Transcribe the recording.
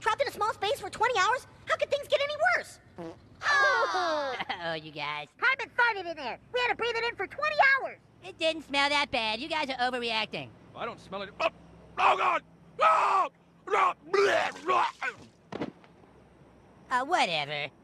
Trapped in a small space for 20 hours? How could things get any worse? Oh, you guys. Carmen farted in there. We had to breathe it in for 20 hours. It didn't smell that bad. You guys are overreacting. I don't smell it. Oh, God! Oh! Whatever.